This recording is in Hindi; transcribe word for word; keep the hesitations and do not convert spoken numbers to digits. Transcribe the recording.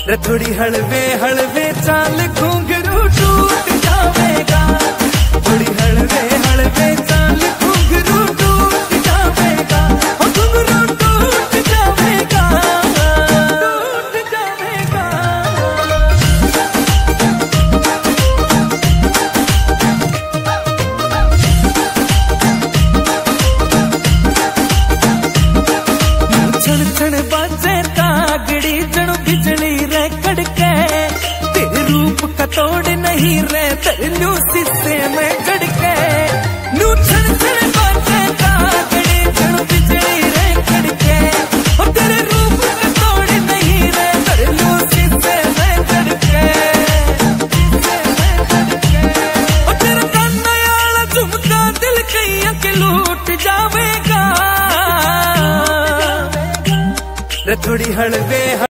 थोड़ी हलवे हलवे चाल घुंघरू टूट जावेगा, थोड़ी हलवे हलवे चाल घुंघरू टूट जावेगा, घुंघरू टूट जावेगा, टूट जावेगा। छण छण बाजे कागड़ी जणु बिजली रे कड़के, तेरे रूप का तोड़ नहीं रे तरलू शीशे में कड़के। नू छण छण बाजे कागड़ी जणु बिजली रे कड़के, और तेरे रूप का तोड़ नहीं रे तरलू शीशे में कड़के, और तेरा काना याला झुमका दिल कईया के लूट जावेगा। थोड़ी हलवे